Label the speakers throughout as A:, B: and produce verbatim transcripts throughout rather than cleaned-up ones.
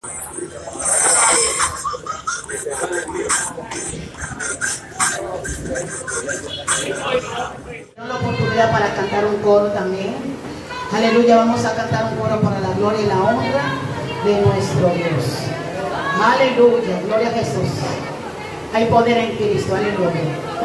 A: La oportunidad para cantar un coro también. Aleluya, vamos a cantar un coro para la gloria y la honra de nuestro Dios. Aleluya, gloria a Jesús. Hay poder en Cristo, aleluya.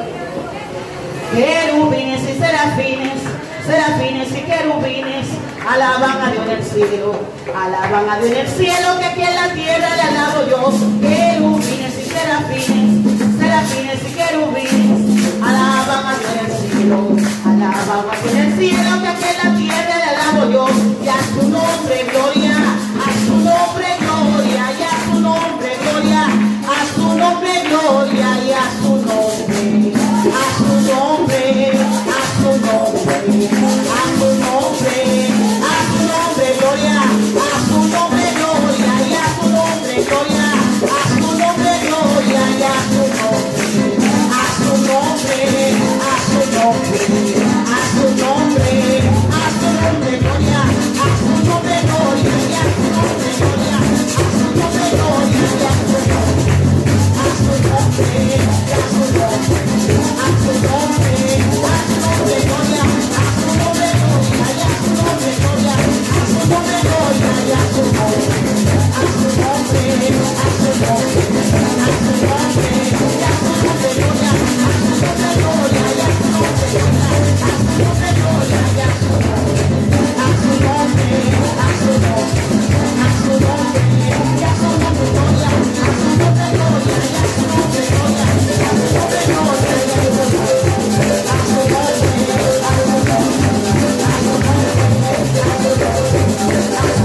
A: Querubines y serafines, serafines y querubines, alaban a Dios en el cielo, alaban a Dios en el cielo, que aquí en la tierra le alabo yo. Querubines y serafines, serafines y querubines, alaban a Dios en el cielo, alaban a Dios en el cielo, que aquí en la tierra le alabo yo. Y a su nombre gloria, a su nombre gloria, y a su nombre gloria, a su nombre gloria, y a su nombre, a su nombre, a su nombre, a su nombre, a su nombre gloria, a su nombre gloria, y a su nombre gloria, a su nombre gloria, y a su nombre, a su nombre, a su nombre, a su nombre, a su nombre gloria, a su nombre gloria, y a su nombre gloria, a su nombre gloria, y a su nombre, a su nombre, a su nombre, a su nombre, a su nombre gloria, a su nombre gloria, y a su nombre gloria, a su nombre gloria, y a su nombre, a su nombre, a su nombre, a su nombre, y a su nombre gloria, a su nombre gloria, y a su nombre gloria, a su nombre gloria, y a su nombre, a su nombre, a su nombre, a su nombre, y a su nombre gloria, a su nombre gloria, y a su nombre gloria, y a su nombre gloria, y a su nombre, a su nombre, a su nombre, a su nombre, a su nombre, a su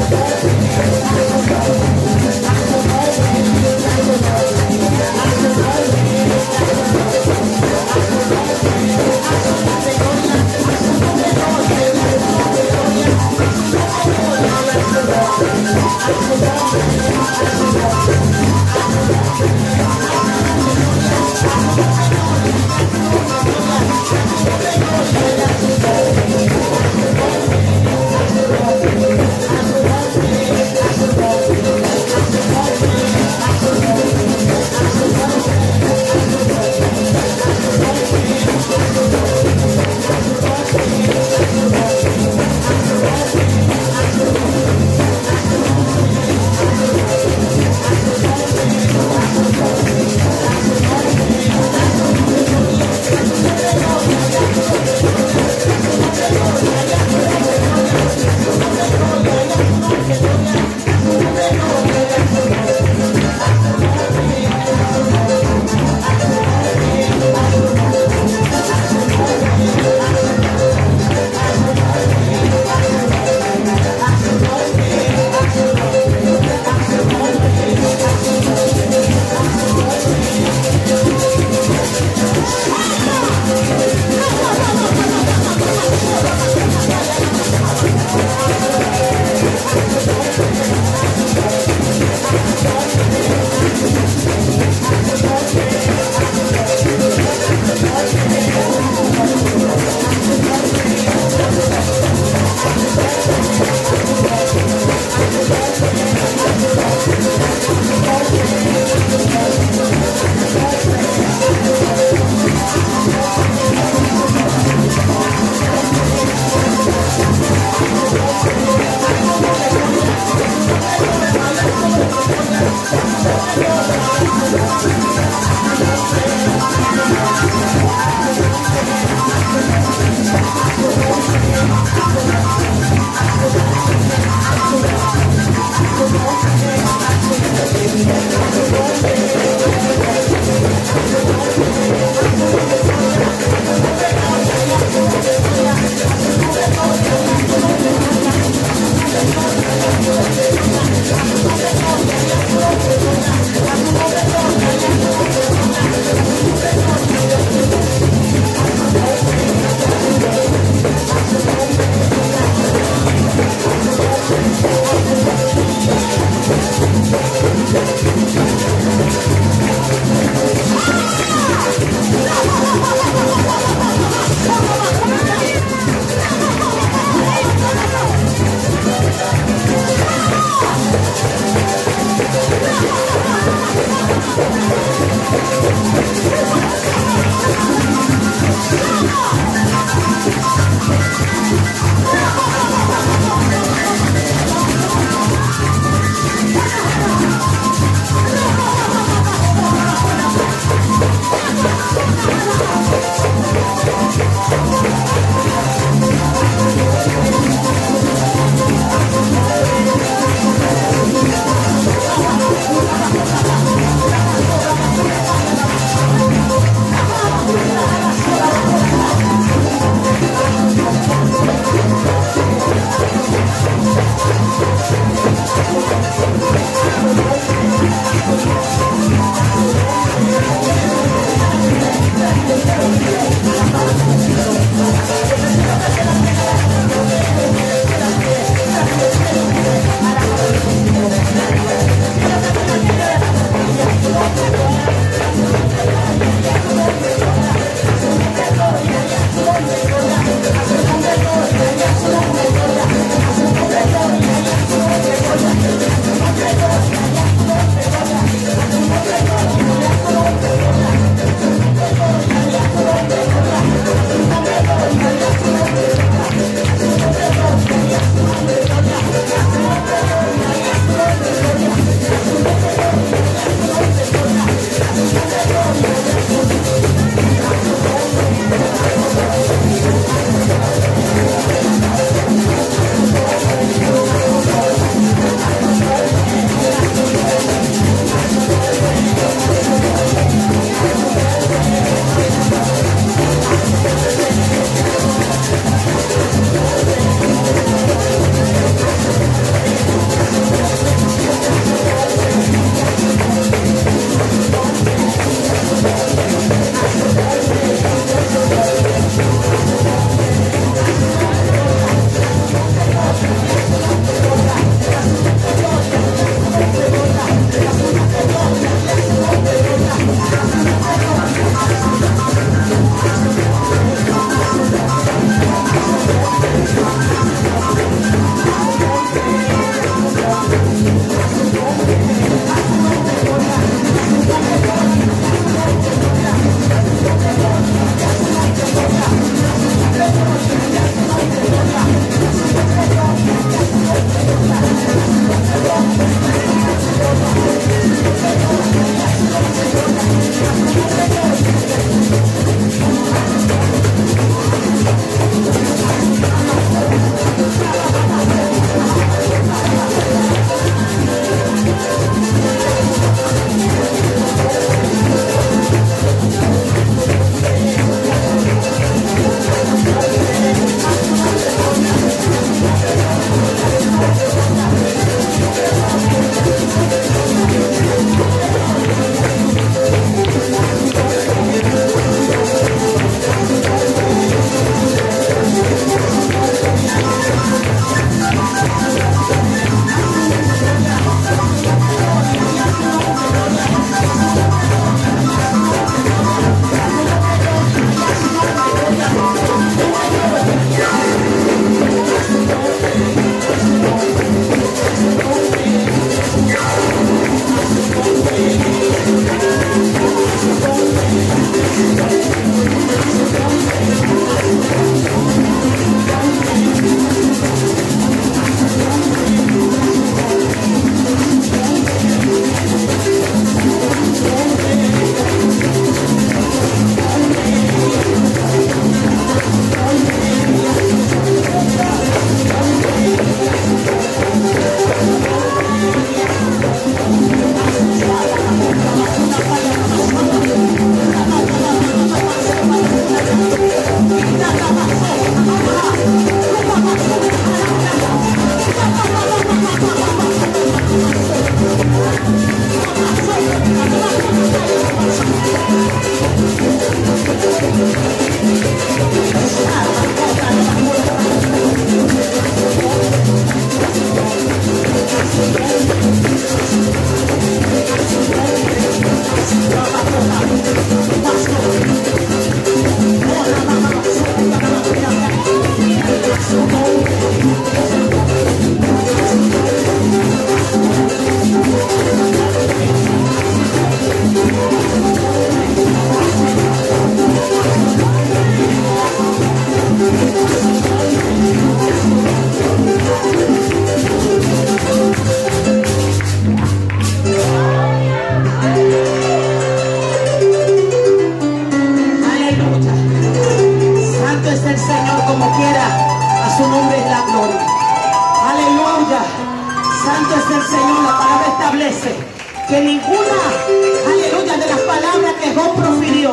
A: Que ninguna, aleluya, de las palabras que Job profirió,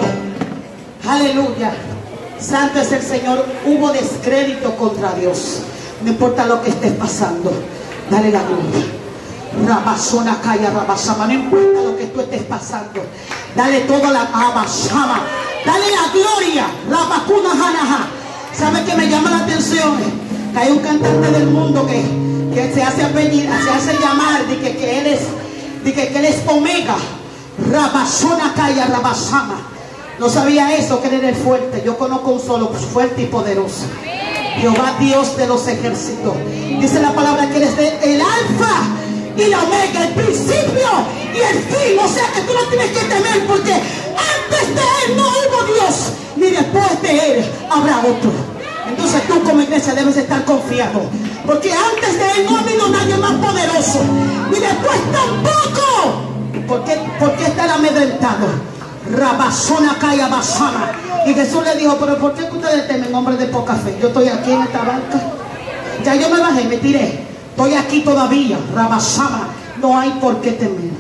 A: aleluya, santo es el Señor, hubo descrédito contra Dios. No importa lo que estés pasando, dale la gloria. Rabasona calla, rabasama, no importa lo que tú estés pasando, dale toda la abasama, dale la gloria. Rabacuna janaja. ¿Sabe qué me llama la atención? Que hay un cantante del mundo que, que se hace apellido, se hace llamar de que, que él es de que, que él es Omega. Rabasona calla, rabasama. No sabía eso, que él era el fuerte. Yo conozco un solo fuerte y poderoso, Jehová Dios de los ejércitos. Dice la palabra que él es de, el alfa y la omega, el principio y el fin. O sea que tú no tienes que temer, porque antes de él no hubo Dios, ni después de él habrá otro. Entonces tú como iglesia debes estar confiado, porque antes de él no ha habido nadie más poderoso, ni después tampoco. ¿Por qué, por qué está el amedrentado? Rabasona calla basama. Y Jesús le dijo, pero ¿por qué ustedes temen, hombres de poca fe? Yo estoy aquí en esta barca, ya yo me bajé, me tiré, estoy aquí todavía. Rabasama, no hay por qué temer.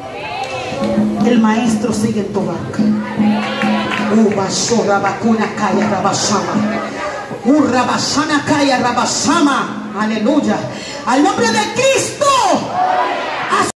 A: El maestro sigue en tu barca. Ubasora vacuna calla rabasama. Urrabasana calla rabasama. Aleluya. Al nombre de Cristo.